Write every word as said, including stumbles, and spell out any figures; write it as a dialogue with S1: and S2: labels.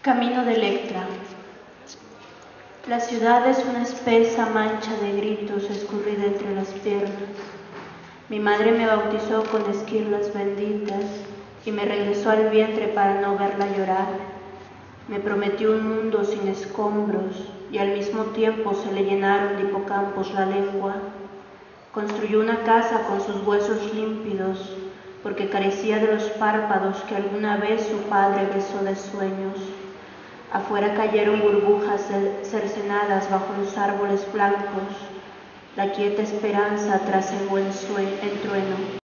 S1: Camino de Electra. La ciudad es una espesa mancha de gritos escurrida entre las piernas. Mi madre me bautizó con esquirlas benditas y me regresó al vientre para no verla llorar. Me prometió un mundo sin escombros y al mismo tiempo se le llenaron de hipocampos la lengua. Construyó una casa con sus huesos límpidos porque carecía de los párpados que alguna vez su padre besó de sueños. Afuera cayeron burbujas cercenadas bajo los árboles blancos. La quieta esperanza tras el buen trueno.